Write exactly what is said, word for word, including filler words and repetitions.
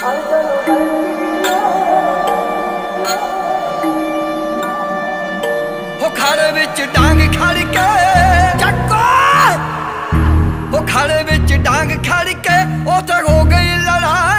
हो खाड़े विच डांग खड़ के चक्को, हो खाड़े विच डांग खड़ के ओ ते